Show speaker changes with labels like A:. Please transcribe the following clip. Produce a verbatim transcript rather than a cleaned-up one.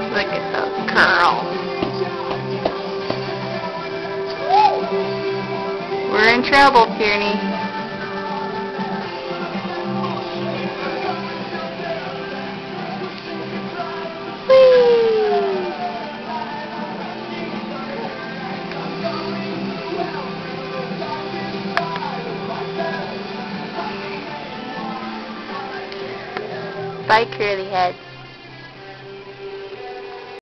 A: Look at those curls. We're in trouble, Tierney. Bye, curly head.